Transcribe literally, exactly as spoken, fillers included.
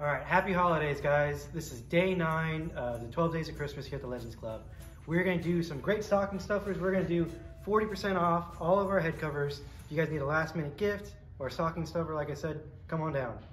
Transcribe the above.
All right, happy holidays, guys. This is day nine of the twelve Days of Christmas here at the Legends Club. We're gonna do some great stocking stuffers. We're gonna do forty percent off all of our head covers. If you guys need a last minute gift or a stocking stuffer, like I said, come on down.